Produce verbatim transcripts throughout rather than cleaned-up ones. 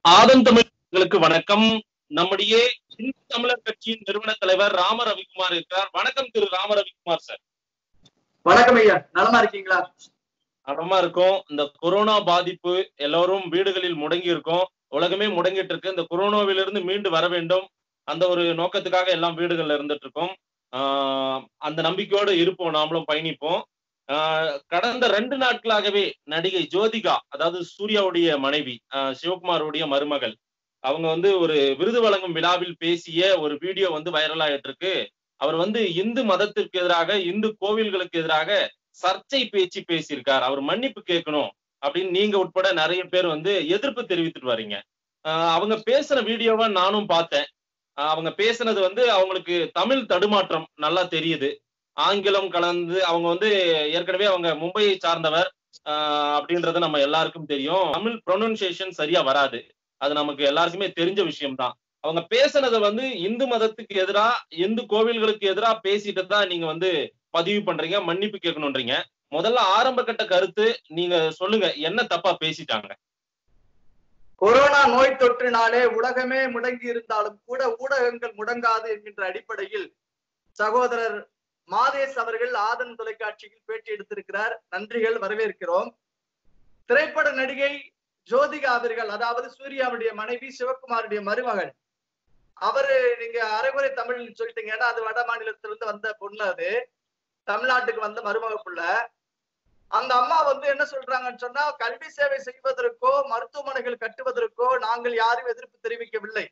ஆதன் தமிழர்களுக்கு வணக்கம். நம்முடைய இந்து தமிழர் கட்சியின் நிறுவன தலைவர் ராம ரவிக்குமார் இருக்கிறார். வணக்கம் திரு ராம ரவிக்குமார் சார். வணக்கம் ஐயா, நலமா இருக்கீங்களா? நலமா இருக்கும். இந்த கொரோனா பாதிப்பு எல்லோரும் வீடுகளில் முடங்கி இருக்கோம். உலகமே முடங்கிட்டு இருக்கு. இந்த கொரோனாவிலிருந்து மீண்டு வர வேண்டும் அந்த ஒரு நோக்கத்துக்காக எல்லாம் வீடுகள்ல இருந்துட்டு இருக்கோம். ஆஹ் அந்த நம்பிக்கையோடு இருப்போம், நாமளும் பயணிப்போம். ஆஹ் கடந்த ரெண்டு நாட்களாகவே நடிகை ஜோதிகா, அதாவது சூர்யாவுடைய மனைவி, சிவகுமாருடைய மருமகள், அவங்க வந்து ஒரு விருது வழங்கும் விழாவில் பேசிய ஒரு வீடியோ வந்து வைரல் ஆயிட்டு இருக்கு. அவர் வந்து இந்து மதத்திற்கு எதிராக, இந்து கோவில்களுக்கு எதிராக சர்ச்சை பேச்சு பேசியிருக்கார். அவர் மன்னிப்பு கேட்கணும் அப்படின்னு நீங்க உட்பட நிறைய பேர் வந்து எதிர்ப்பு தெரிவித்துட்டு வரீங்க. ஆஹ் அவங்க பேசுற வீடியோவை நானும் பார்த்தேன். அவங்க பேசுனது வந்து அவங்களுக்கு தமிழ் தடுமாற்றம் நல்லா தெரியுது. ஆங்கிலம் கலந்து, அவங்க வந்து ஏற்கனவே அவங்க மும்பையை சார்ந்தவர் அப்படின்றது நம்ம எல்லாருக்கும் தெரியும். தமிழ் ப்ரொனன்சியேஷன் சரியா வராது, அது நமக்கு எல்லாருக்குமே தெரிஞ்ச விஷயம்தான். அவங்க பேசுனதை வந்து இந்து மதத்துக்கு எதிரா, இந்து கோவில்களுக்கு எதிரா பேசிட்டு தான் நீங்க வந்து பதிவு பண்றீங்க, மன்னிப்பு கேட்கணும்ன்றீங்க. முதல்ல ஆரம்ப கட்ட கருத்து நீங்க சொல்லுங்க, என்ன தப்பா பேசிட்டாங்க? கொரோனா நோய் தொற்றினாலே உலகமே முடங்கி இருந்தாலும் கூட ஊடகங்கள் முடங்காது என்கின்ற அடிப்படையில் சகோதரர் மாதேஷ் அவர்கள் ஆதன் தொலைக்காட்சியில் பேட்டி எடுத்திருக்கிறார். நன்றிகள், வரவேற்கிறோம். திரைப்பட நடிகை ஜோதிகா அவர்கள், அதாவது சூர்யாவுடைய மனைவி, சிவகுமாருடைய மருமகள், அவரு நீங்க அரைகுறை தமிழ் சொல்லிட்டீங்க, ஏன்னா அது வட மாநிலத்திலிருந்து வந்த பொண்ணு, அது தமிழ்நாட்டுக்கு வந்த மருமக புள்ள. அந்த அம்மா வந்து என்ன சொல்றாங்கன்னு சொன்னா, கல்வி சேவை செய்வதற்கோ மருத்துவமனைகள் கட்டுவதற்கோ நாங்கள் யாரும் எதிர்ப்பு தெரிவிக்கவில்லை.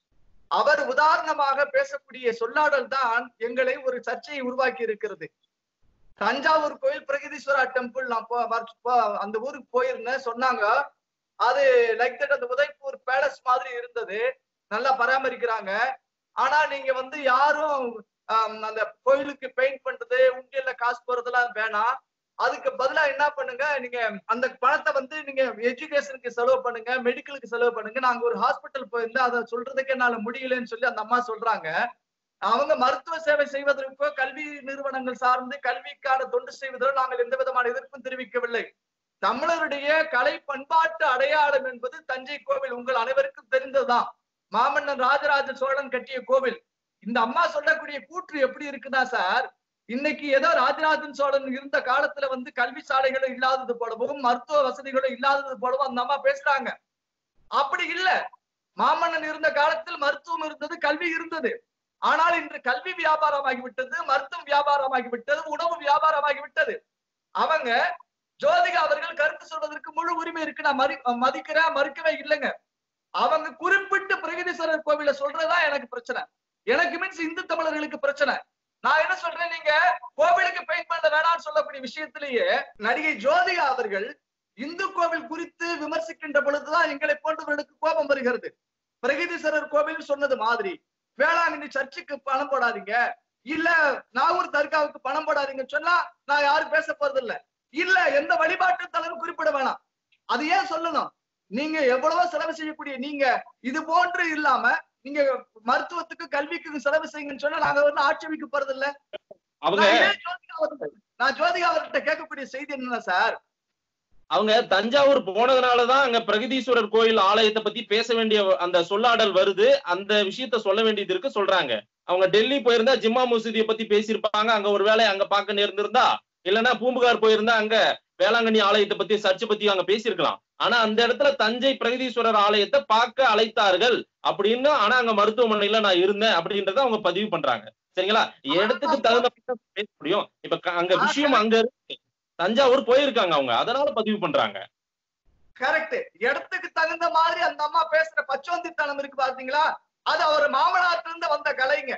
அவர் உதாரணமாக பேசக்கூடிய சொல்லாடல் தான் எங்களை ஒரு சர்ச்சையை உருவாக்கி இருக்கிறது. தஞ்சாவூர் கோயில் பிரகதீஸ்வரா டெம்பிள் நான் அந்த ஊருக்கு போயிருந்தேன். சொன்னாங்க அது லைக் தட் அந்த உதய்பூர் பேலஸ் மாதிரி இருந்தது, நல்லா பராமரிக்கிறாங்க. ஆனா நீங்க வந்து யாரும் அந்த கோயிலுக்கு பெயிண்ட் பண்றது, உண்டியல்ல காசு போறதெல்லாம் வேணாம். அதுக்கு பதிலா என்ன பண்ணுங்க, நீங்க அந்த பணத்தை வந்து நீங்க எஜுகேஷனுக்கு செலவு பண்ணுங்க, மெடிக்கலுக்கு செலவு பண்ணுங்க. நாங்க ஒரு ஹாஸ்பிட்டல் போயிருந்தா அதை சொல்றதுக்கு என்னால முடியலன்னு சொல்லி அந்த அம்மா சொல்றாங்க. அவங்க மருத்துவ சேவை செய்வதற்கோ கல்வி நிறுவனங்கள் சார்ந்து கல்விக்கான தொண்டு செய்வதோ நாங்கள் எந்த விதமான எதிர்ப்பும் தெரிவிக்கவில்லை. தமிழருடைய கலை பண்பாட்டு அடையாளம் என்பது தஞ்சை கோவில், உங்கள் அனைவருக்கும் தெரிந்ததுதான். மாமன்னன் ராஜராஜ சோழன் கட்டிய கோவில். இந்த அம்மா சொல்லக்கூடிய கூற்று எப்படி இருக்குதா சார், இன்னைக்கு ஏதோ ராஜராஜன் சோழன் இருந்த காலத்துல வந்து கல்வி சாலைகளும் இல்லாதது போலவும் மருத்துவ வசதிகளும் இல்லாதது போலவும் அந்த அம்மா பேசுறாங்க. அப்படி இல்ல, மாமன்னன் இருந்த காலத்தில் மருத்துவம் இருந்தது, கல்வி இருந்தது. ஆனால் இன்று கல்வி வியாபாரமாகிவிட்டது, மருத்துவம் வியாபாரமாகிவிட்டது, உணவு வியாபாரமாகிவிட்டது. அவங்க ஜோதிகா அவர்கள் கருத்து சொல்வதற்கு முழு உரிமை இருக்கு, நான் மதி மதிக்கிறேன், மறுக்கவே இல்லைங்க. அவங்க குறிப்பிட்டு பிரகதீஸ்வரர் கோவில சொல்றதா எனக்கு பிரச்சனை. எனக்கு மீன்ஸ் இந்து தமிழர்களுக்கு பிரச்சனை. நான் என்ன சொல்றேன், நீங்க கோவிலுக்கு பெயிண்ட் பண்ண வேணாம்னு சொல்லக்கூடிய விஷயத்திலேயே நடிகை ஜோதிகா அவர்கள் இந்து கோவில் குறித்து விமர்சிக்கின்ற பொழுதுதான் எங்களை போன்றவர்களுக்கு கோபம் வருகிறது. பிரகதீஸ்வரர் கோவில் சொன்னது மாதிரி வேளாங்கண்ணி சர்ச்சுக்கு பணம் போடாதீங்க, இல்ல நாகூர் தர்காவுக்கு பணம் போடாதீங்கன்னு சொன்னா நான் யாரும் பேச போறது இல்ல. இல்ல எந்த வழிபாட்டு தலரும் குறிப்பிட வேணாம், அது ஏன் சொல்லணும்? நீங்க எவ்வளவோ செலவு செய்யக்கூடிய நீங்க இது போன்று இல்லாம நீங்க மருத்துவத்துக்கு கல்விக்கு செலவு செய்யுங்கன்னு சொன்னா நாங்க வந்து ஆட்சேபிக்க போறது இல்ல. நான் ஜோதிகா அவர்கிட்ட கேட்கக்கூடிய செய்தி என்னன்னா சார், அவங்க தஞ்சாவூர் போனதுனாலதான் அங்க பிரகதீஸ்வரர் கோயில் ஆலயத்தை பத்தி பேச வேண்டிய அந்த சொல்லாடல் வருது, அந்த விஷயத்த சொல்ல வேண்டியது இருக்கு சொல்றாங்க. அவங்க டெல்லி போயிருந்தா ஜிம்மா மசூதியை பத்தி பேசியிருப்பாங்க, அங்க ஒரு வேலை அங்க பார்க்க நேர்ந்திருந்தா, இல்லைன்னா பூம்புகார் போயிருந்தா அங்க வேளாங்கண்ணி ஆலயத்தை பத்தி சர்ச்சை பத்தி அங்க பேசியிருக்கலாம். ஆனா அந்த இடத்துல தஞ்சை பிரகதீஸ்வரர் ஆலயத்தை பார்க்க அழைத்தார்கள் அப்படின்னு, ஆனா அங்க மருத்துவமனையில நான் இருந்தேன் அப்படின்றத அவங்க பதிவு பண்றாங்க. சரிங்களா? இடத்துக்கு தகுந்த பேச முடியும். இப்ப அங்க விஷயம் அங்க இருக்கு, தஞ்சாவூர் போயிருக்காங்க அவங்க, அதனால பதிவு பண்றாங்க. கரெக்ட். இடத்துக்கு தகுந்த மாதிரி அந்த அம்மா பேசுற பச்சோந்தித்தனம் இருக்கு பாத்தீங்களா, அது அவர் மாமனார்ல இருந்து வந்த கலைங்க.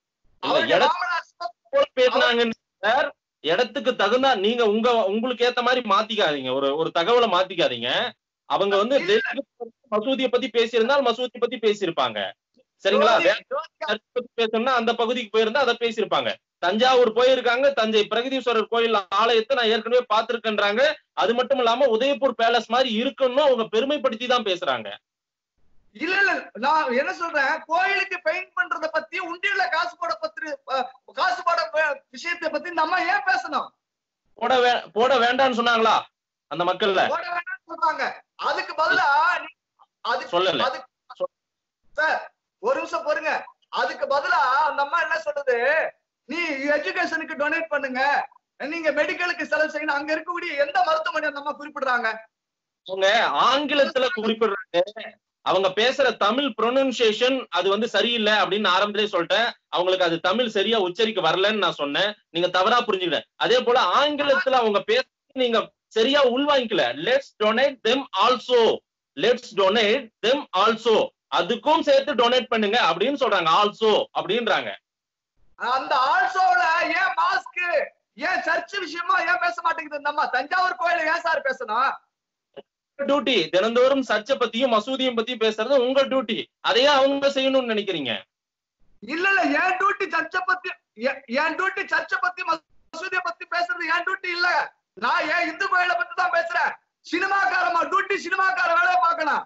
சார் இடத்துக்கு தகுந்தா நீங்க உங்க உங்களுக்கு ஏத்த மாதிரி மாத்திக்காதீங்க, ஒரு ஒரு தகவலை மாத்திக்காதீங்க. அவங்க வந்து மசூதியை பத்தி பேசியிருந்தால் மசூதி பத்தி பேசியிருப்பாங்க. சரிங்களா? பேசணும்னா அந்த பகுதிக்கு போயிருந்தா அதை பேசியிருப்பாங்க. தஞ்சாவூர் போயிருக்காங்க, தஞ்சை பிரகதீஸ்வரர் கோயில் ஆலயத்தை நான் ஏற்கனவே பார்த்திருக்கேன்றாங்க. அது மட்டும் இல்லாம உதயபூர் பேலஸ் மாதிரி இருக்குன்னு அவங்க பெருமைப்படுத்தி தான் பேசுறாங்க. இல்ல இல்ல, நான் என்ன சொல்றேன், கோயிலுக்கு பெயிண்ட் பண்றத பத்தி, உண்டியல்ல காசு போட பத்தி, காசு போட விஷயத்தை பத்தி இந்த அம்மா ஏன் பேசணும்? போட வே போட வேண்டாம்னு சொன்னாங்களா அந்த மக்கள்ல? போட வேண்டாம்னு சொல்றாங்க. அதுக்கு பதிலா அது சொல்லல. அது சார் ஒரு நிமிஷம் பொறுங்க. அதுக்கு பதிலா அந்த அம்மா என்ன சொல்றது, நீ எஜுகேஷனுக்கு டொனேட் பண்ணுங்க, நீங்க மெடிக்கலுக்கு செலவு செய்யணும். அங்க இருக்கக்கூடிய எந்த மருத்துவமனை அந்த அம்மா குறிப்பிடுறாங்க? அவங்க ஆங்கிலத்துல குறிப்பிடுறாங்க. அவங்க பேசுற தமிழ் ப்ரொனன்சியேஷன் அது வந்து சரியில்லை அப்படின்னு ஆரம்பத்திலே சொல்லிட்டேன். அவங்களுக்கு அது தமிழ் சரியா உச்சரிக்க வரலன்னு நான் சொன்னேன். நீங்க தவறா புரிஞ்சுக்கிட்ட. அதே போல ஆங்கிலத்துல அவங்க பேச நீங்க சரியா உள்வாங்கிக்கல. Let's donate them also, let's donate them also, அதுக்கும் சேர்த்து டொனேட் பண்ணுங்க அப்படின்னு சொல்றாங்க. ஆல்சோ அப்படின்றாங்க. அந்த ஆல்சோல ஏன் மாஸ்க், ஏன் சர்ச் விஷயமா ஏன் பேச மாட்டேங்குது இந்த அம்மா? தஞ்சாவூர் கோயில ஏன் சார் பேசணும்? டியூட்டி தினந்தோறும் சர்ச்சை பத்தியும் மசூதியும் பத்தி பேசுறது உங்க டியூட்டி. அதையே அவங்க செய்யணும்னு நினைக்கிறீங்க? இல்ல இல்ல, என் டியூட்டி சர்ச்சை பத்தி, என் டியூட்டி சர்ச்சை பத்தி மசூதியை பத்தி பேசுறது என் டியூட்டி இல்ல. நான் ஏன் இந்து கோயிலை பத்தி தான் பேசுறேன். சினிமாக்காரமா டியூட்டி சினிமாக்கார வேலையை பார்க்கணும்.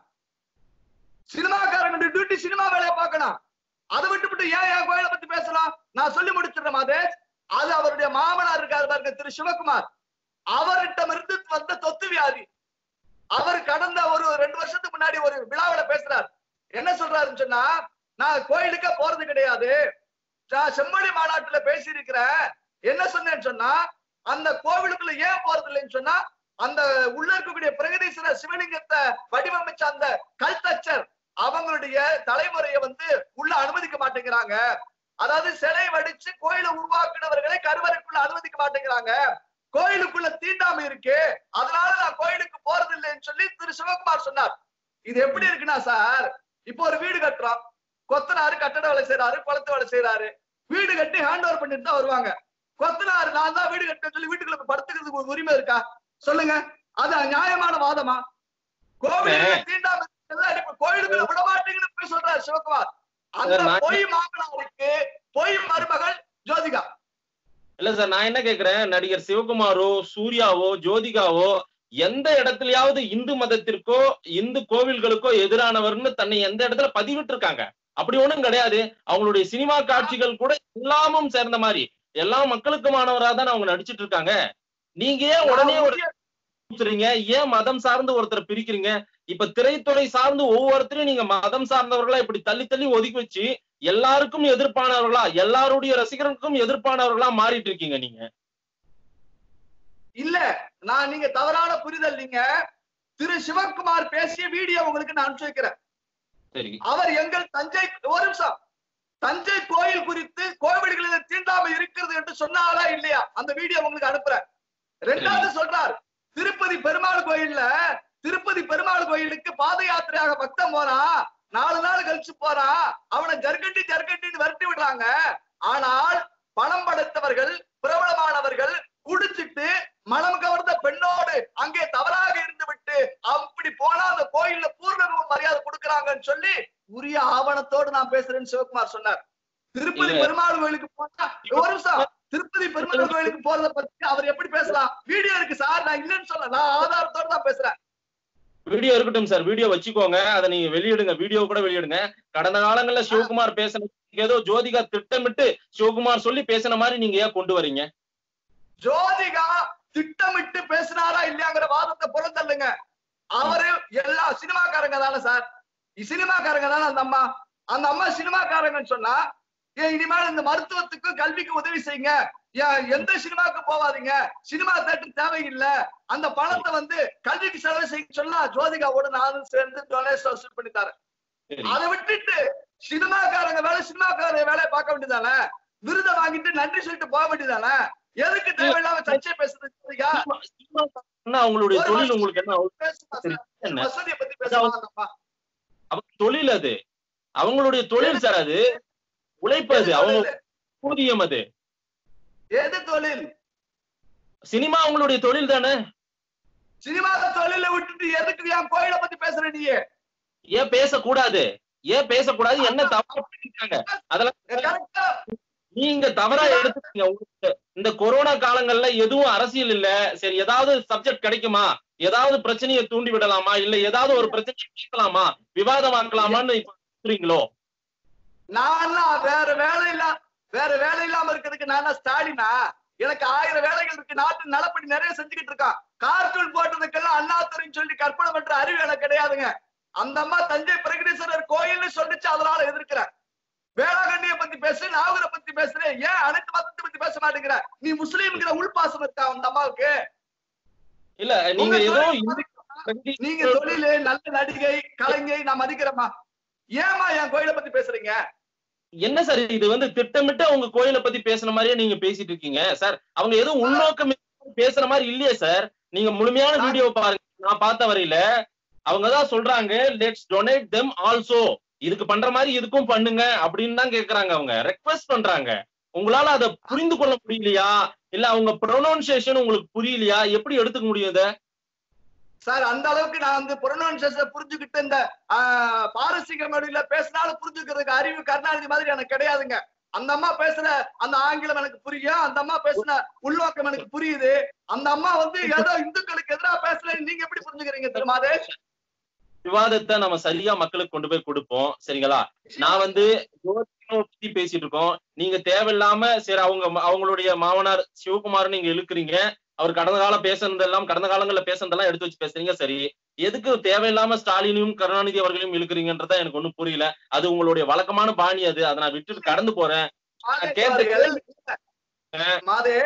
சினிமாக்காரங்க டியூட்டி சினிமா வேலையை பார்க்கணும். அதை விட்டு விட்டு ஏன் என் கோயிலை பத்தி பேசலாம்? நான் சொல்லி முடிச்சிடுறேன் மாதேஷ். அது அவருடைய மாமனார் இருக்காரு பாருங்க, திரு சிவகுமார். அவர்கிட்ட இருந்து வந்த தொத்து வியாதி. அவர் கடந்த ஒரு ரெண்டு வருஷத்துக்கு முன்னாடி ஒரு விழாவில பேசுறாரு. என்ன சொல்றாருன்னு சொன்னா, நான் கோயிலுக்கே போறது கிடையாது, நான் செம்மொழி மாநாட்டுல பேசி இருக்கிறேன். என்ன சொன்னேன்னு சொன்னா, அந்த கோவிலுக்குள்ள ஏன் போறது இல்லைன்னு சொன்னா, அந்த உள்ள இருக்கக்கூடிய பிரகதீஸ்வர சிவலிங்கத்தை வடிவமைச்ச அந்த கல்தச்சர் அவங்களுடைய தலைமுறையை வந்து உள்ள அனுமதிக்க மாட்டேங்கிறாங்க. அதாவது சிலை வடிச்சு கோயிலை உருவாக்குனவர்களை கருவறைக்குள்ள அனுமதிக்க மாட்டேங்கிறாங்க. கோயிலுக்குள்ள தீண்டாமை இருக்கு, அதனால நான் கோயிலுக்கு போறது இல்லைன்னு சொல்லி திரு சிவகுமார் சொன்னார். இது எப்படி இருக்குன்னா சார், இப்போ ஒரு வீடு கட்டுறோம், கொத்தனாரு கட்டட வேலை செய்யறாரு, குளத்து வேலை செய்யறாரு, வீடு கட்டி ஹேண்ட் ஓவர் பண்ணிட்டு தான் வருவாங்க. கொத்தனாரு நான் தான் வீடு கட்ட சொல்லி வீட்டுக்குள்ள படுத்துக்கிறதுக்கு ஒரு உரிமை இருக்கா சொல்லுங்க? அது நியாயமான வாதமா? கோவிலுக்கு தீண்டாமை கோயிலுக்குள்ள விட மாட்டீங்கன்னு போய் சொல்றாரு சிவகுமார். அந்த பொய் மாமனாருக்கு பொய் மருமகள் ஜோதிகா. இல்ல சார், நான் என்ன கேக்குறேன், நடிகர் சிவகுமாரோ சூர்யாவோ ஜோதிகாவோ எந்த இடத்துலயாவது இந்து மதத்திற்கோ இந்து கோவில்களுக்கோ எதிரானவர்னு தன்னை எந்த இடத்துல பதிவிட்டு இருக்காங்க? அப்படி ஒண்ணும் கிடையாது. அவங்களுடைய சினிமா காட்சிகள் கூட எல்லாமும் சேர்ந்த மாதிரி எல்லா மக்களுக்குமானவரா தான் அவங்க நடிச்சிட்டு இருக்காங்க. நீங்க ஏன் உடனே ஒரு ஏன் மதம் சார்ந்து ஒருத்தரை பிரிக்கிறீங்க? இப்ப திரைத்துறை சார்ந்து ஒவ்வொருத்தரையும் நீங்க மதம் சார்ந்தவர்களா இப்படி தள்ளி தள்ளி ஒதுக்கி வச்சு எல்லாருக்கும் எதிர்ப்பானவர்களா, எல்லாருடைய ரசிகர்களுக்கும் எதிர்ப்பானவர்களா மாறிட்டு இருக்கீங்க நீங்க. இல்ல, நான் நீங்க தவறான புரிதல். நீங்க திரு சிவகுமார் பேசிய வீடியோ உங்களுக்கு நான் அனுப்பிச்சு வைக்கிறேன். சரி, அவர் எங்கள் தஞ்சை ஒரு நிமிஷம் தஞ்சை கோயில் குறித்து கோவில்களில் தீண்டாமை இருக்கிறது என்று சொன்னாரா இல்லையா? அந்த வீடியோ உங்களுக்கு அனுப்புறேன். ரெண்டாவது சொல்றார், திருப்பதி பெருமாள் கோயில்ல திருப்பதி பெருமாள் கோயிலுக்கு பாத யாத்திரையாக பக்தம் போறான், நாலு நாள் கழிச்சு போறான், அவனை ஜர்கண்டி ஜர்கண்டின்னு விரட்டி விடுறாங்க. ஆனால் பணம் படைத்தவர்கள் பிரபலமானவர்கள் குடிச்சிட்டு மனம் கவர்ந்த பெண்ணோடு அங்கே தவறாக இருந்து விட்டு அப்படி போனா அந்த கோயில்ல பூர்ண மரியாதை கொடுக்கறாங்கன்னு சொல்லி உரிய ஆவணத்தோடு நான் பேசுறேன்னு சிவகுமார் சொன்னார். திருப்பதி பெருமாள் கோயிலுக்கு போனா ஒரு நிமிஷம், திருப்பதி பெருமாள் கோயிலுக்கு போறதை பத்தி அவர் எப்படி பேசலாம்? வீடியோ இருக்கு சார், நான் இல்லைன்னு சொல்ல, நான் ஆதாரத்தோடு தான் பேசுறேன். வீடியோ இருக்கட்டும் சார், வீடியோ வச்சுக்கோங்க, அதை நீங்க வெளியிடுங்க, வீடியோ கூட வெளியிடுங்க. கடந்த காலங்கள்ல சிவகுமார் பேசின ஏதோ ஜோதிகா திட்டமிட்டு சிவகுமார் சொல்லி பேசின மாதிரி நீங்க ஏன் கொண்டு வரீங்க? ஜோதிகா திட்டமிட்டு பேசினாரா இல்லையாங்கிற வாதத்தை புறந்தள்ளுங்க. அவரு எல்லா சினிமாக்காரங்க தானே சார், சினிமாக்காரங்க தானே அந்த அம்மா. அந்த அம்மா சினிமாக்காரங்கன்னு சொன்னா ஏன் இனிமேல் இந்த மருத்துவத்துக்கும் கல்விக்கு உதவி செய்யுங்க, எந்த சினிமாவுக்கு போவாதீங்க, சினிமா தேட்டர் தேவையில்லை, அந்த பணத்தை வந்து கல்விக்கு செலவு செய்ய சொன்னா ஜோதிகாவோட நானும் சேர்ந்து டொனேஷன் வசூல் பண்ணி தரேன். அதை விட்டுட்டு சினிமாக்காரங்க வேலை சினிமாக்கார வேலையை பார்க்க வேண்டியதானே, விருதை வாங்கிட்டு நன்றி சொல்லிட்டு போக வேண்டியதானே? எதுக்கு தேவையில்லாம சர்ச்சை பேசுறது? அவங்களுடைய தொழில் உங்களுக்கு என்ன? வசதியை பத்தி பேசலாம். தொழில் அது, அவங்களுடைய தொழில் சார், அது உழைப்பு, அது அவங்க ஊதியம். அது எது தொழில்? சினிமா அவங்களுடைய தொழில் தானே. சினிமா தொழில விட்டுட்டு எதுக்கு என் கோயிலை பத்தி பேசுற? நீ ஏன் பேசக்கூடாது? ஏன் பேசக்கூடாது? என்ன தவறா பண்ணிருக்காங்க? அதெல்லாம் நீங்க தவறா எடுத்துக்கீங்க. இந்த கொரோனா காலங்கள்ல எதுவும் அரசியல் இல்ல, சரி ஏதாவது சப்ஜெக்ட் கிடைக்குமா, ஏதாவது பிரச்சனையை தூண்டி விடலாமா, இல்ல ஏதாவது ஒரு பிரச்சனையை கேட்கலாமா, விவாதமாக்கலாமான்னு சொல்றீங்களோ? நான் வேற வேலை இல்ல வேற வேலை இல்லாம இருக்கிறதுக்கு நான் ஸ்டாலினா? எனக்கு ஆயிரம் வேலைகள் இருக்கு, நாட்டு நலப்படி நிறைய செஞ்சுக்கிட்டு இருக்கான். கார்ட்டூன் போட்டதுக்கெல்லாம் அண்ணாதுரைன்னு சொல்லி கற்பனை பண்ற அறிவு எனக்கு கிடையாதுங்க. அந்த அம்மா தஞ்சை பிரகதீஸ்வரர் கோயில்னு சொல்லிச்சு, அதனால எதிர்க்கிறேன். வேளாங்கண்ணிய பத்தி பேசு, நாகூரை பத்தி பேசுறேன், ஏன் அனைத்து மதத்தை பத்தி பேச மாட்டேங்கிற? நீ முஸ்லீம்ங்கிற உள்பாசம் இருக்கா அந்த அம்மாவுக்கு? இல்ல நீங்க ஏதோ நீங்க தொழிலு நல்ல நடிகை கலைஞை நான் மதிக்கிறேம்மா, ஏமா என் கோயிலை பத்தி பேசுறீங்க? என்ன சார் இது வந்து திட்டமிட்டு அவங்க கோயிலை பத்தி பேசுன மாதிரியே நீங்க பேசிட்டு இருக்கீங்க சார். அவங்க எதுவும் உள்நோக்கம் பேசுற மாதிரி இல்லையே சார். நீங்க முழுமையான வீடியோ பாருங்க. நான் பார்த்த வரையில அவங்கதான் சொல்றாங்க லெட்ஸ் டொனேட் தெம் ஆல்சோ, இதுக்கு பண்ற மாதிரி இதுக்கும் பண்ணுங்க அப்படின்னு தான் கேக்குறாங்க. அவங்க ரெக்வெஸ்ட் பண்றாங்க. உங்களால அதை புரிந்து கொள்ள முடியலையா, இல்ல அவங்க ப்ரொனவுன்சியேஷன் உங்களுக்கு புரியலையா, எப்படி எடுத்துக்க முடியும் இத சார்? அந்த அளவுக்கு நான் வந்து ப்ரொனவுன்சியேஷன் புரிஞ்சுக்கிட்டு இந்த பாரசீக மொழியில பேசினாலும் புரிஞ்சுக்கிறதுக்கு அறிவு கருணாநிதி மாதிரி எனக்கு கிடையாதுங்க. அந்த அம்மா பேசுற அந்த ஆங்கிலம் எனக்கு புரியும், அந்த அம்மா பேசுன உள்நோக்கம் எனக்கு புரியுது. அந்த அம்மா வந்து ஏதோ இந்துக்களுக்கு எதிராக பேசல, நீங்க எப்படி புரிஞ்சுக்கிறீங்க திருமாதேஷ்? விவாதத்தை நம்ம சரியா மக்களுக்கு கொண்டு போய் கொடுப்போம், சரிங்களா? நான் வந்து பத்தி பேசிட்டு இருக்கோம், நீங்க தேவையில்லாம சரி அவங்க அவங்களுடைய மாமனார் சிவகுமார் நீங்க இழுக்கிறீங்க, அவர் கடந்த காலம் பேசுனதெல்லாம் கடந்த காலங்கள்ல பேசுனதெல்லாம் எடுத்து வச்சு பேசுறீங்க. சரி, எதுக்கு தேவையில்லாம ஸ்டாலினையும் கருணாநிதி அவர்களையும் இழுக்கிறீங்கன்றத எனக்கு ஒண்ணும் புரியல. அது உங்களுடைய வழக்கமான பாணி, அது அதை நான் விட்டுட்டு கடந்து போறேன். மாதே,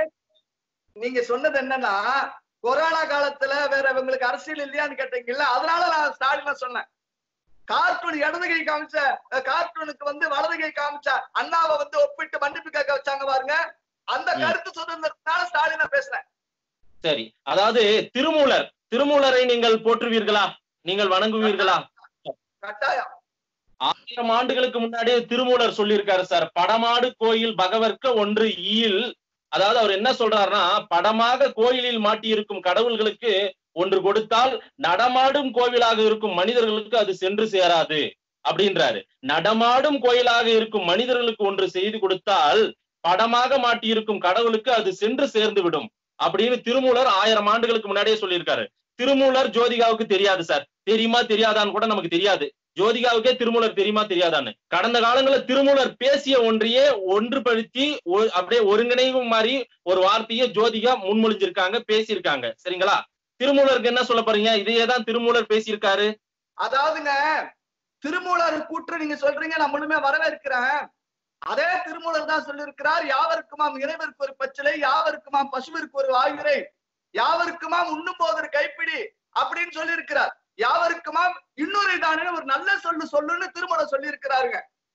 நீங்க சொன்னது என்னன்னா கொரோனா காலத்துல வேற இவங்களுக்கு அரசியல் இல்லையான்னு கேட்டீங்கல்ல, அதனால நான் ஸ்டாலின் சொன்னேன். கார்ட்டூன் இடதுகை காமிச்ச கார்ட்டூனுக்கு வந்து வலதுகை காமிச்ச அண்ணாவை வந்து ஒப்பிட்டு மன்னிப்பு கேட்க வச்சாங்க பாருங்க, அந்த கருத்து சுதந்திரத்தினால ஸ்டாலின பேசுறேன். சரி, அதாவது திருமூலர் திருமூலரை நீங்கள் போற்றுவீர்களா, நீங்கள் வணங்குவீர்களா? கட்டாயம். ஆயிரம் ஆண்டுகளுக்கு முன்னாடியே திருமூலர் சொல்லியிருக்காரு சார், படமாடு கோயில் பகவர்க்க ஒன்று ஈல். அதாவது அவர் என்ன சொல்றாருன்னா, படமாக கோயிலில் மாட்டியிருக்கும் கடவுள்களுக்கு ஒன்று கொடுத்தால் நடமாடும் கோவிலாக இருக்கும் மனிதர்களுக்கு அது சென்று சேராது அப்படின்றாரு. நடமாடும் கோயிலாக இருக்கும் மனிதர்களுக்கு ஒன்று செய்து கொடுத்தால் படமாக மாட்டியிருக்கும் கடவுளுக்கு அது சென்று சேர்ந்து விடும் அப்படின்னு திருமூலர் ஆயிரம் ஆண்டுகளுக்கு முன்னாடியே சொல்லியிருக்காரு. திருமூலர் ஜோதிகாவுக்கு தெரியாது சார். தெரியுமா தெரியாதான்னு கூட நமக்கு தெரியாது. ஜோதிகாவுக்கே திருமூலர் தெரியுமா தெரியாதான்னு. கடந்த காலங்களில் திருமூலர் பேசிய ஒன்றையே ஒன்றுபடுத்தி அப்படியே ஒருங்கிணைவு மாதிரி ஒரு வார்த்தையை ஜோதிகா முன்மொழிஞ்சிருக்காங்க, பேசியிருக்காங்க, சரிங்களா? திருமூலருக்கு என்ன சொல்ல போறீங்க? இதையேதான் திருமூலர் பேசியிருக்காரு. அதாவதுங்க, திருமூலர் கூற்று நீங்க சொல்றீங்க, நான் முழுமையா வரவேற்கிறேன். அதே திருமூலர் தான் சொல்லியிருக்கிறார், யாவருக்குமாம் இறைவருக்கு ஒரு பச்சிலை, யாவருக்குமாம் பசுவிற்கு ஒரு வாயுரை, யாவருக்குமாம் உண்ணும் போது ஒரு கைப்பிடி அப்படின்னு சொல்லி இருக்கிறார். யாவருக்குமாம் இன்னொரு தானே ஒரு நல்ல சொல்லு சொல்லுன்னு திருமூலர் சொல்லி இருக்கிறாருங்க.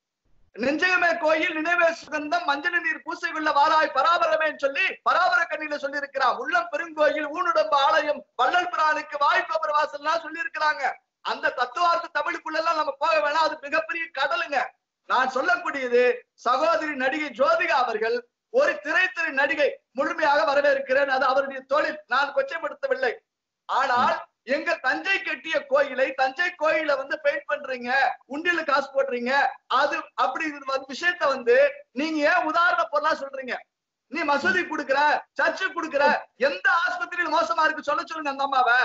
நெஞ்சகமே கோயில் நினைவே சுகந்தம் மஞ்சள் நீர் பூசை உள்ள வாராய் பராபரமே சொல்லி பராபர கண்ணில சொல்லி இருக்கிறார். உள்ளம் பெருங்கோயில் ஊனுடம்பு ஆலயம் வள்ளல் பிரானுக்கு வாய்ப்பு வாசல்லாம் சொல்லி இருக்கிறாங்க. அந்த தத்துவார்த்த தமிழுக்குள்ள எல்லாம் நம்ம போக வேணாம், அது மிகப்பெரிய கடலுங்க. நான் சொல்லக்கூடியது சகோதரி நடிகை ஜோதிகா அவர்கள் ஒரு திரைத்துறை நடிகை, முழுமையாக வரவேற்கிறேன், அது அவருடைய தொழில், நான் கொச்சைப்படுத்தவில்லை. ஆனால் எங்க தஞ்சை கட்டிய கோயிலை தஞ்சை கோயில வந்து பெயிண்ட் பண்றீங்க, உண்டியில காசு போடுறீங்க, அது அப்படி விஷயத்த வந்து நீங்க ஏன் உதாரண பொருளா சொல்றீங்க? நீ மசூதி குடுக்குற, சர்ச்சு குடுக்குற, எந்த ஆஸ்பத்திரியில் மோசமா இருக்கு சொல்ல சொல்லுங்க அந்த அம்மாவை.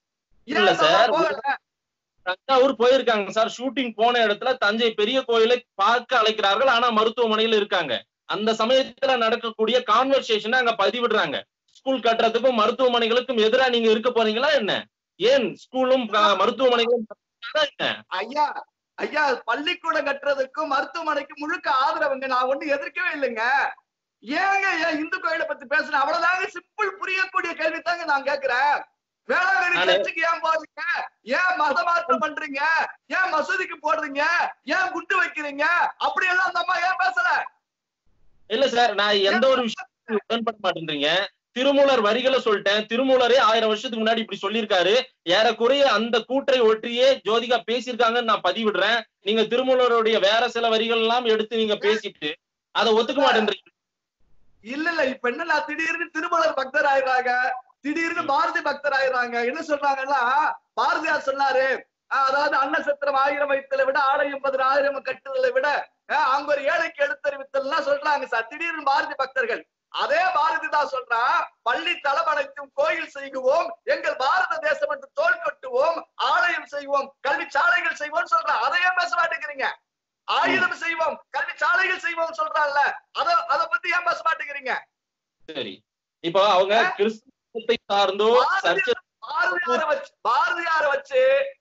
தஞ்சாவூர் போயிருக்காங்க சார், ஷூட்டிங் போன இடத்துல தஞ்சை பெரிய கோயிலை பார்க்க அழைக்கிறார்கள், ஆனா மருத்துவமனையில இருக்காங்க. அந்த சமயத்துல நடக்கக்கூடிய கான்வர்சேஷனை அங்க பதிவிடுறாங்க. ஸ்கூல் கட்டுறதுக்கும் மருத்துவமனைகளுக்கும் எதிராக நீங்க இருக்க போறீங்களா என்ன? ஏன் ஸ்கூலும் மருத்துவமனைகளும் ஐயா ஐயா பள்ளிக்கூடம் கட்டுறதுக்கும் மருத்துவமனைக்கும் முழுக்க ஆதரவுங்க, நான் ஒண்ணு எதிர்க்கவே இல்லைங்க. ஏங்க ஏன் இந்து கோயிலை பத்தி பேசுறேன், அவ்வளவுதாங்க, சிம்பிள் புரியக்கூடிய கேள்வி தாங்க நான் கேட்கிறேன். வேளாங்கண்ணி சர்ச்சுக்கு ஏன் போடுறீங்க, ஏன் மத மாற்றம் பண்றீங்க, ஏன் மசூதிக்கு போடுறீங்க, ஏன் குண்டு வைக்கிறீங்க, அப்படி எல்லாம் அந்த அம்மா ஏன் பேசல? இல்ல சார், நான் எந்த ஒரு விஷயம் உடன்பட மாட்டேன்றீங்க. திருமூலர் வரிகளை சொல்லிட்டேன். திருமூலரே ஆயிரம் வருஷத்துக்கு முன்னாடி இப்படி சொல்லியிருக்காரு. ஏறக்குறைய அந்த கூற்றை ஒற்றியே ஜோதிகா பேசியிருக்காங்கன்னு நான் பதிவிடுறேன். நீங்க திருமூலருடைய வேற சில வரிகள் எல்லாம் எடுத்து நீங்க பேசிட்டு அதை ஒத்துக்க மாட்டேன்றீங்க. இல்ல இல்ல இப்ப என்ன, திடீர்னு திருமூலர் பக்தர் ஆயிடுறாங்க, திடீர்னு பாரதி பக்தர் ஆயிடுறாங்க. என்ன சொல்றாங்கன்னா, பாரதியார் சொன்னாரு, அதாவது அன்னசத்திரம் ஆயிரம் வைத்தலை விட ஆலயம் பதினாயிரம் கட்டுதலை விட அங்க ஒரு ஏழைக்கு எடுத்தறிவித்தல் சொல்றாங்க சார், திடீர்னு பாரதி பக்தர்கள். அதே பாரதி தான் சொல்றா, பள்ளி தளமனைத்தும் கோயில் செய்வோம், எங்கள் பாரத தேசம் என்று தோல் கட்டுவோம், ஆலயம் செய்வோம், கல்வி சாலைகள் செய்வோம் சொல்றா. அதையே பேச மாட்டேங்கிறீங்க. ஆயுதம் செய்வோம், கல்வி சாலைகள் செய்வோம் சொல்றாங்கல்ல, அத அதை பத்தி ஏன் பேச மாட்டேங்கிறீங்க? சரி, இப்போ அவங்க கிறிஸ்தவத்தை சார்ந்தோ பாரதியார வச்சு பாரதியார வச்சு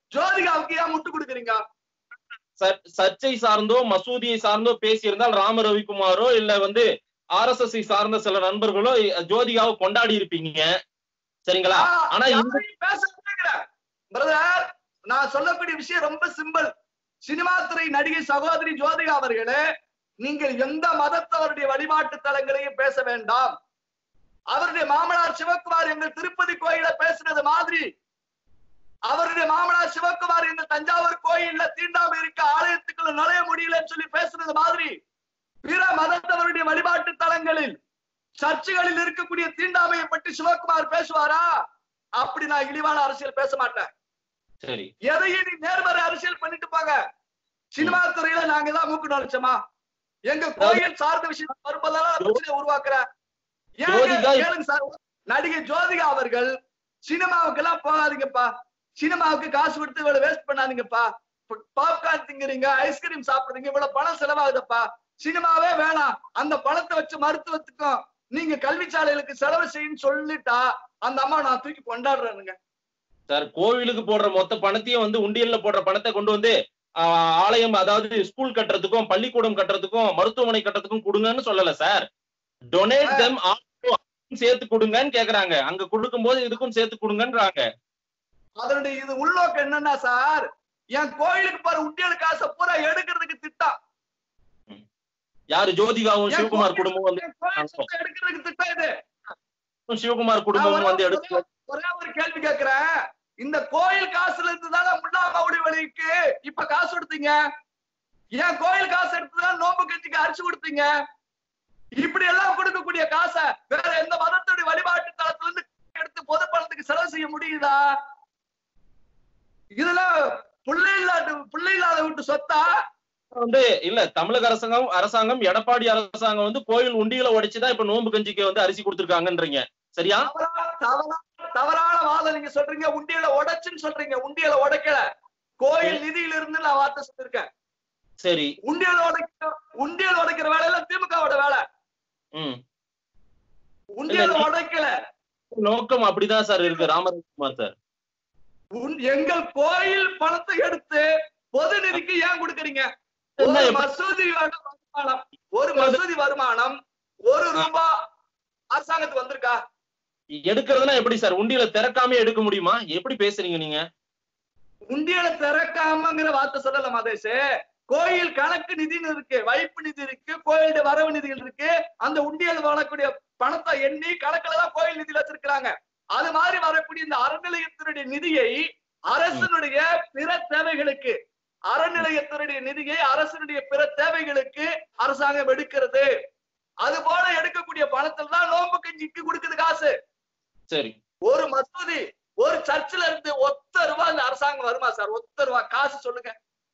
ஜோதிகாவுக்கு ஏன் முட்டு கொடுக்குறீங்க? சர்ச்சை சார்ந்தோ மசூதியை சார்ந்தோ பேசியிருந்தால் ராம ரவிக்குமாரோ இல்ல வந்து ஆர் எஸ் எஸ் சார்ந்த சில நண்பர்களோ ஜோதிகாவை கொண்டாடி இருப்பீங்க, சரிங்களா? ஆனா பிரதர், நான் சொல்லக்கூடிய விஷயம் ரொம்ப சிம்பிள். சினிமா துறை நடிகை சகோதரி ஜோதிகா அவர்களே, நீங்கள் எந்த மதத்தவருடைய வழிபாட்டு தலங்களையும் பேச வேண்டாம். அவருடைய மாமனார் சிவகுமார் எங்கள் திருப்பதி கோயில பேசுனது மாதிரி, அவருடைய மாமனார் சிவகுமார் இந்த தஞ்சாவூர் கோயில்ல தீண்டாமை இருக்க ஆலயத்துக்குள்ள நுழைய முடியலன்னு சொல்லி பேசுனது மாதிரி, பிற மதத்தவருடைய வழிபாட்டு தலங்களில் சர்ச்சுகளில் இருக்கக்கூடிய தீண்டாமையை பற்றி சிவகுமார் பேசுவாரா? அப்படி நான் இழிவான அரசியல் பேச மாட்டேன். சரி, எதையும் நீ நேர்மறை அரசியல் பண்ணிட்டு போங்க. சினிமா துறையில நாங்க தான் மூக்கு நுழைச்சோமா? எங்க கோயில் சார்ந்த விஷயம் வரும்போதெல்லாம் பிரச்சனையை உருவாக்குற நடிகை ஜோதிகா அவர்கள் சினிமாவுக்கு எல்லாம் போகாதீங்கப்பா, சினிமாவுக்கு காசு கொடுத்து இவ்வளவு வேஸ்ட் பண்ணாதீங்கப்பா, பாப்கார்ன் திங்குறீங்க, ஐஸ்கிரீம் சாப்பிடுறீங்க, இவ்வளவு பணம் செலவாகுதப்பா, சினிமாவே வேணாம், அந்த பணத்தை வச்சு மருத்துவத்துக்கும் நீங்க கல்வி சாலைகளுக்கு செலவு செய்யும் சொல்லிட்டா அந்த அம்மா நான் தூக்கி கொண்டாடுறேனுங்க. சார், கோவிலுக்கு போடுற மொத்த பணத்தையும் வந்து உண்டியல்ல போடுற பணத்தை கொண்டு வந்து ஆலயம், அதாவது ஸ்கூல் கட்டுறதுக்கும் பள்ளிக்கூடம் கட்டுறதுக்கும் மருத்துவமனை கட்டுறதுக்கும் கொடுங்கன்னு சொல்லல சார். டொனேட் தெம் சேர்த்து கொடுங்கன்னு கேக்குறாங்க. அங்க கொடுக்கும் போது இதுக்கும் சேர்த்து கொடுங்கன்றாங்க. அதனுடைய இது உள்நோக்கம் என்னன்னா சார், என் கோயிலுக்கு போற உண்டியல் காசை பூரா எடுக்கிறதுக்கு திட்டம். யாரு? ஜோதிகாவும் சிவகுமார் குடும்பம் வந்து எடுக்கிறதுக்கு திட்டம் இது. சிவகுமார் குடும்பம் வந்து எடுத்து ஒரே ஒரு கேள்வி கேட்கிறேன். இந்த கோயில் காசுல இருந்துதானே முல்லா மவுடி வழிக்கு இப்ப காசு கொடுத்தீங்க? ஏன் கோயில் காசு எடுத்துதான் நோம்பு கட்சிக்கு அரிசி கொடுத்தீங்க? இப்படி எல்லாம் கொடுக்கக்கூடிய காசை வேற எந்த மதத்துடைய வழிபாட்டு தளத்துல இருந்து எடுத்து பொது பணத்துக்கு செலவு செய்ய முடியுதா? இதுல பிள்ளை இல்லாத பிள்ளை இல்லாத விட்டு சொத்தா வந்து இல்ல. தமிழக அரசாங்கம் அரசாங்கம் எடப்பாடி அரசாங்கம் வந்து கோயில் உண்டிகளை உடைச்சுதான் இப்ப நோம்பு கஞ்சிக்கு வந்து அரிசி கொடுத்துருக்காங்கன்றீங்க, சரியா? தவறான வாதம் நீங்க சொல்றீங்க. உண்டியல உடைச்சுன்னு சொல்றீங்க. உண்டியல உடைக்கல, கோயில் நிதியில இருந்து நான் வார்த்தை சொல்லிருக்கேன். சரி, உண்டியல் உடைக்க உண்டியல் உடைக்கிற வேலையில திமுகவோட வேலை. உண்டியல் உடைக்கல, நோக்கம் அப்படிதான் சார் இருக்கு. ராமராஜ்குமார் சார், எங்கள் கோயில் பணத்தை எடுத்து பொது நிதிக்கு ஏன் கொடுக்குறீங்க? ஒரு மசூதி வருமானம் ஒரு மசூதி வருமானம் ஒரு ரூபாய் அரசாங்கத்துக்கு வந்திருக்கா? எடுக்கிறதுனா எப்படி சார்? உண்டியல திறக்காம எடுக்க முடியுமா? எப்படி பேசுறீங்க நீங்க? உண்டியல திறக்காமங்கிற வார்த்தை சொல்லல மதேஷ். கோயில் கணக்கு நிதினு இருக்கு, வைப்பு நிதி இருக்கு, கோயிலுடைய வரவு நிதிகள் இருக்கு. அந்த உண்டியல் வரக்கூடிய பணத்தை எண்ணி கணக்குல தான் கோயில் நிதியில வச்சிருக்கிறாங்க. அது மாதிரி வரக்கூடிய இந்த அறநிலையத்தினுடைய நிதியை அரசனுடைய பிற தேவைகளுக்கு அறநிலையத்தினுடைய நிதியை அரசனுடைய பிற தேவைகளுக்கு அரசாங்கம் எடுக்கிறது. அது போல எடுக்கக்கூடிய பணத்தில் தான் நோம்பு கஞ்சிக்கு கொடுக்குது காசு. சரி, ஒரு மசூதி ஒரு சர்ச்சில் இருந்து ஒத்த ரூபாய் இந்த அரசாங்கம் வருமா சார்? ஒத்த ரூபாய் காசு சொல்லுங்க.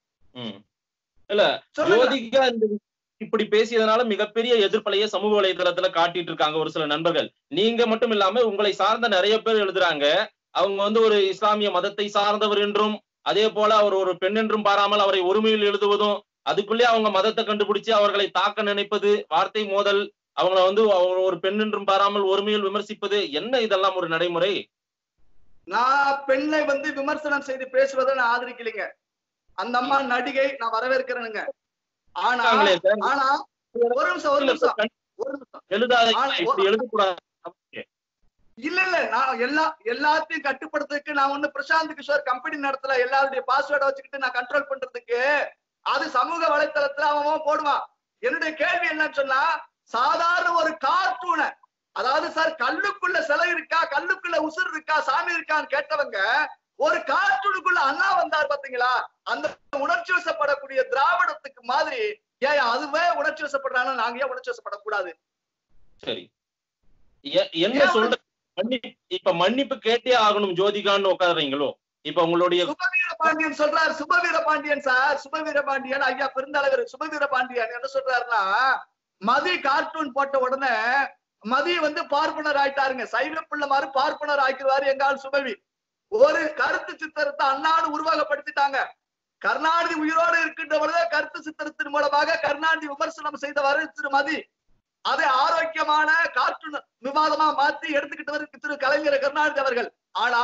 இல்ல, ஜோதிகா இப்படி பேசியதனால மிகப்பெரிய எதிர்ப்பலைய சமூக வலைதளத்துல காட்டிட்டு இருக்காங்க ஒரு சில நண்பர்கள். நீங்க மட்டும் இல்லாம உங்களை சார்ந்த நிறைய பேர் எழுதுறாங்க. அவங்க வந்து ஒரு இஸ்லாமிய மதத்தை சார்ந்தவர் என்றும், அதே போல அவர் ஒரு பெண் என்றும் பாராமல் அவரை ஒருமையில் எழுதுவதும், அதுக்குள்ளே அவங்க மதத்தை கண்டுபிடிச்சு அவர்களை தாக்க நினைப்பது, வார்த்தை மோதல், அவங்கள வந்து அவங்க ஒரு பெண் என்றும் பாராமல் ஒருமையில் விமர்சிப்பது, என்ன இதெல்லாம் ஒரு நடைமுறை? நான் பெண்ணை வந்து விமர்சனம் செய்து பேசுவதை நான் ஆதரிக்கலைங்க. அந்த அம்மா நடிகை, நான் வரவேற்கிறேனுங்க. ஆனா ஆனா ஒரு நிமிஷம் ஒரு நிமிஷம் ஒரு நிமிஷம் எழுதக்கூடாது. இல்ல இல்ல நான் எல்லா எல்லாத்தையும் கட்டுப்படுத்துறதுக்கு நான் ஒண்ணு பிரசாந்த் கிஷோர் கம்பெனி நடத்தல. எல்லாருடைய பாஸ்வேர்டை வச்சுக்கிட்டு நான் கண்ட்ரோல் பண்றதுக்கு அது சமூக வலைத்தளத்துல அவன் போடுவான். என்னுடைய கேள்வி என்னன்னு சொன்னா, சாதாரண ஒரு கார்ட்டூனை, அதாவது சார் கல்லுக்குள்ள சிலை இருக்கா, கல்லுக்குள்ள உசுர் இருக்கா, சாமி இருக்கான்னு கேட்டவங்க ஒரு கார்ட்டூனுக்குள்ள அண்ணா வந்தார் பாத்தீங்களா? அந்த உணர்ச்சி வசப்படக்கூடிய திராவிடத்துக்கு மாதிரி ஏன் அதுவே உணர்ச்சி வசப்படுறாங்க, நாங்க ஏன் உணர்ச்சி வசப்படக்கூடாது? சரி, என்ன சொல்ற? இப்ப மன்னிப்பு கேட்டே ஆகணும் ஜோதிகான்னு உட்காடுறீங்களோ? இப்ப உங்களுடைய சுபவீர பாண்டியன் சொல்றாரு. சுபவீர பாண்டியன் சார், சுபவீர பாண்டியன் ஐயா பெருந்தலைவர் சுபவீர பாண்டியன் என்ன சொல்றாருன்னா, மதி கார்ட்டூன் போட்ட உடனே மதி வந்து பார்ப்பனர் ஆயிட்டாருங்க. சைவ பிள்ளை மாதிரி பார்ப்பனர் ஆக்கிடுவாரு எங்கால் சுபவி. ஒரு கருத்து சித்திரத்தை அண்ணாடு உருவாக்கப்படுத்திட்டாங்க. கருணாநிதி உயிரோடு இருக்கின்ற பொழுது கருத்து சித்திரத்தின் மூலமாக கருணாநிதி விமர்சனம் செய்தவர் திரு மதி. அதை ஆரோக்கியமான கார்ட்டூன் விவாதமா மாற்றி எடுத்துக்கிட்டு திரு கலைஞர் கருணாநிதி அவர்கள். ஆனால்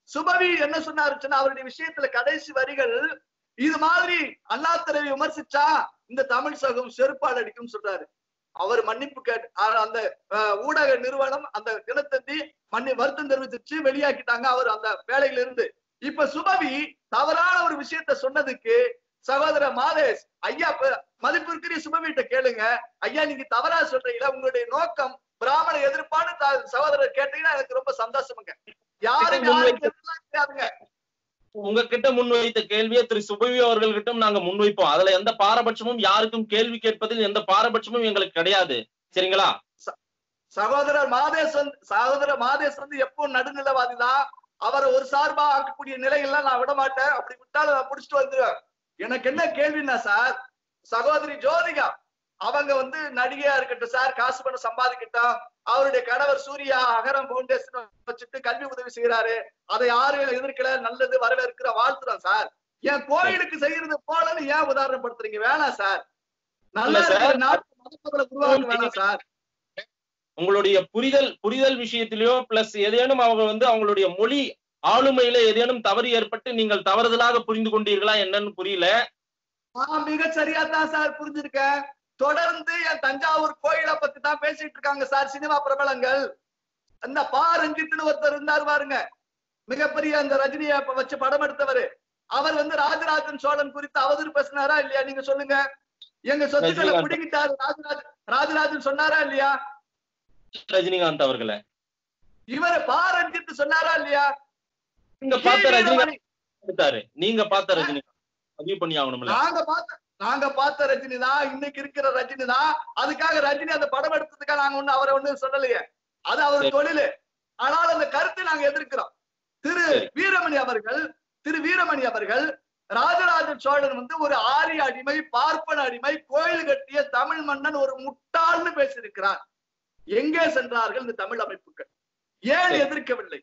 சுபவி என்ன சொன்னாருன்னா அவருடைய விஷயத்துல கடைசி வரிகள் இது மாதிரி அண்ணாதுரையை விமர்சிச்சா இந்த தமிழ் சகம் செருப்பால் அடிக்கும் சொல்றாரு. அவர் மன்னிப்பு கேட்டு அந்த ஊடக நிறுவனம் அந்த தினத்தந்தி மன்னி வருத்தம் தெரிவிச்சு வெளியாக்கிட்டாங்க அவர் அந்த வேலையில இருந்து. இப்ப சுபவி தவறான ஒரு விஷயத்த சொன்னதுக்கு சகோதரர் மாதேஷ் ஐயா மதிப்பிற்குரிய சுபவிட்ட கேளுங்க, ஐயா நீங்க தவறா சொல்றீங்களா, உங்களுடைய நோக்கம் பிராமண எதிர்ப்பான சகோதரர் கேட்டீங்கன்னா எனக்கு ரொம்ப சந்தோஷமுங்க. யாரும் யாருக்கு கிடையாதுங்க. உங்ககிட்ட முன்வைத்த கேள்வியை திரு சுபவி அவர்கள்கிட்டும் நாங்க முன்வைப்போம். அதுல எந்த பாரபட்சமும் யாருக்கும் கேள்வி கேட்பதில் எந்த பாரபட்சமும் எங்களுக்கு கிடையாது. சரிங்களா? சகோதரர் மாதேஷ் வந்து சகோதரர் மாதேஷ் வந்து எப்போ நடுநிலவாதி தான். அவரை ஒரு சார்பா ஆக்கக்கூடிய நிலையெல்லாம் நான் விட மாட்டேன். அப்படி விட்டாலும் நான் புடிச்சிட்டு வந்துருவேன். எனக்கு என்ன கேள்வின்னா சார், சகோதரி ஜோதிகா அவங்க வந்து நடிகையா இருக்கட்டும் சார், காசு பண்ண சம்பாதிக்கட்டும், அவருடைய கணவர் சூர்யா அகரம் பவுண்டேஷன் வச்சுட்டு கல்வி உதவி செய்யறாரு, அதை யாரும் எதிர்க்கல, நல்லது வரவேற்கிற வாழ்த்துறோம் சார். என் கோயிலுக்கு செய்யறது போலன்னு ஏன் உதாரணப்படுத்துறீங்க? வேணாம் சார். நல்ல நாட்டு மதங்களை உருவாக்க வேணாம் சார். உங்களுடைய புரிதல் புரிதல் விஷயத்திலேயோ பிளஸ் ஏதேனும் அவங்க வந்து அவங்களுடைய மொழி ஆளுமையில ஏதேனும் தவறு ஏற்பட்டு நீங்கள் தவறுதலாக புரிந்து கொண்டீர்களா என்னன்னு புரியல. நான் மிக சரியா தான் சார் புரிஞ்சிருக்கேன். தொடர்ந்து என் தஞ்சாவூர் கோயிலை பத்தி தான் பேசிட்டு இருக்காங்க சார் சினிமா பிரபலங்கள். அந்த பா ரஞ்சித்னு ஒருத்தர் இருந்தார் பாருங்க, மிகப்பெரிய அந்த ரஜினியை வச்சு படம் எடுத்தவர். அவர் வந்து ராஜராஜன் சோழன் குறித்து அவதூறு பேசினாரா இல்லையா? நீங்க சொல்லுங்க. எங்க சொத்துக்களை பிடிக்கிட்டாரு ராஜராஜன் ராஜராஜன் சொன்னாரா இல்லையா? ரஜினிகாந்த் அவர்களை இவர் பா ரஞ்சித் சொன்னாரா இல்லையா? நீங்க பார்த்த ரஜினிகாந்த் நீங்க பார்த்த ரஜினிகாந்த் பதிவு பண்ணி ஆகணும்ல. நாங்க பார்த்த நாங்க பார்த்த ரஜினி தான், இன்னைக்கு இருக்கிற ரஜினி தான். அதுக்காக ரஜினி அந்த படம் எடுத்ததுக்காக நாங்க ஒண்ணு அவரை ஒண்ணு சொல்லலையே, அது அவர் தொழில். ஆனால் அந்த கருத்தை நாங்க எதிர்க்கிறோம். திரு வீரமணி அவர்கள் திரு வீரமணி அவர்கள் ராஜராஜ சோழன் வந்து ஒரு ஆரிய அடிமை, பார்ப்பன அடிமை, கோயில் கட்டிய தமிழ் மன்னன் ஒரு முட்டாள்னு பேசியிருக்கிறார். எங்கே சென்றார்கள் இந்த தமிழ் அமைப்புகள்? ஏன் எதிர்க்கவில்லை?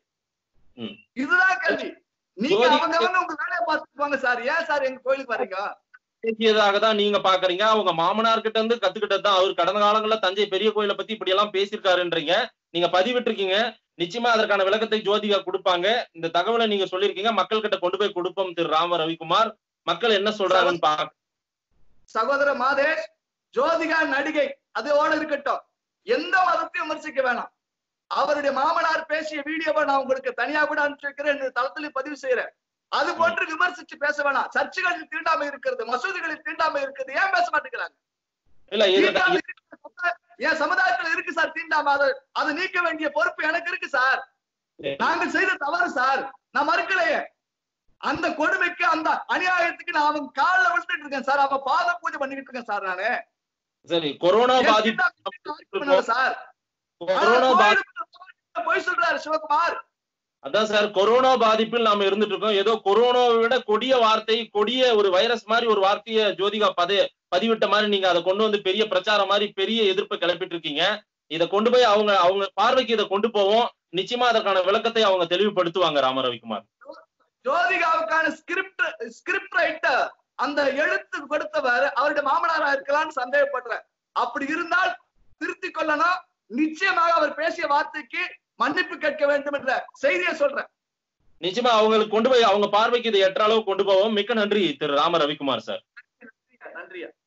இதுதான் கேள்வி. நீங்க அவங்க வந்து உங்க வேலையை பார்த்துக்குவாங்க சார். ஏன் சார் எங்க கோயிலுக்கு வரீங்க? பேசியதாக தான் நீங்க பாக்குறீங்க. அவங்க மாமனார் கிட்ட இருந்து கத்துக்கிட்டது தான். அவர் கடந்த காலங்கள்ல தஞ்சை பெரிய கோயிலை பத்தி இப்படி எல்லாம் பேசியிருக்காருன்றீங்க. நீங்க பதிவிட்டு இருக்கீங்க. நிச்சயமா அதற்கான விளக்கத்தை ஜோதிகா கொடுப்பாங்க. இந்த தகவலை நீங்க சொல்லியிருக்கீங்க, மக்கள் கிட்ட கொண்டு போய் கொடுப்போம். திரு ராம ரவிக்குமார் மக்கள் என்ன சொல்றாங்கன்னு பாக்க. சகோதர மாதேஷ், ஜோதிகா நடிகை அதோட இருக்கட்டும், எந்த மதத்தையும் விமர்சிக்க வேணாம். அவருடைய மாமனார் பேசிய வீடியோவை நான் உங்களுக்கு தனியா கூட அனுப்பிச்சு வைக்கிறேன், தளத்திலையும் பதிவு செய்யறேன். அது போன்று விமர்சிச்சு பேச வேணாம். சர்ச்சுகளில் தீண்டாமை இருக்கிறது, மசூதிகளில் தீண்டாமை இருக்கிறது, ஏன் பேச மாட்டேங்கிறாங்க? என் சமுதாயத்துல இருக்கு சார் தீண்டாமை. அதை அதை நீக்க வேண்டிய பொறுப்பு எனக்கு இருக்கு சார். நாங்கள் செய்த தவறு சார், நான் மறுக்கலையே. அந்த கொடுமைக்கு அந்த அநியாயத்துக்கு நான் அவன் காலில் விழுந்துட்டு இருக்கேன் சார். அவன் பாத பூஜை பண்ணிக்கிட்டு இருக்கேன் சார். நானு சரி கொரோனா பாதிப்பு சார் போய் சொல்றாரு சிவகுமார். அதான் சார், கொரோனா பாதிப்பில் நாம இருந்துட்டு இருக்கோம். ஏதோ கொரோனாவை விட கொடிய வார்த்தை, கொடிய ஒரு வைரஸ் மாதிரி ஒரு வார்த்தையை ஜோதிகா பத பதிவிட்ட மாதிரி நீங்க அதை கொண்டு வந்து பெரிய பிரச்சாரம் மாதிரி பெரிய எதிர்ப்பை கிளப்பிட்டு இருக்கீங்க. இதை கொண்டு போய் அவங்க அவங்க பார்வைக்கு இதை கொண்டு போவோம். நிச்சயமா அதற்கான விளக்கத்தை அவங்க தெளிவுபடுத்துவாங்க. ராம ரவிக்குமார் ஜோதிகாவுக்கான ஸ்கிரிப்ட் ஸ்கிரிப்ட் ரைட்டர், அந்த எழுத்து கொடுத்தவர் அவருடைய மாமனாரா இருக்கலாம்னு சந்தேகப்படுறேன். அப்படி இருந்தால் திருத்திக் கொள்ளணும். நிச்சயமாக அவர் பேசிய வார்த்தைக்கு மன்னிப்பு கேட்க வேண்டும் என்ற செய்தியை சொல்றேன். நிச்சயமா அவங்களுக்கு கொண்டு போய் அவங்க பார்வைக்கு இதை எற்ற அளவு கொண்டு போவோம். மிக்க நன்றி திரு ராம ரவிக்குமார் சார். நன்றியா.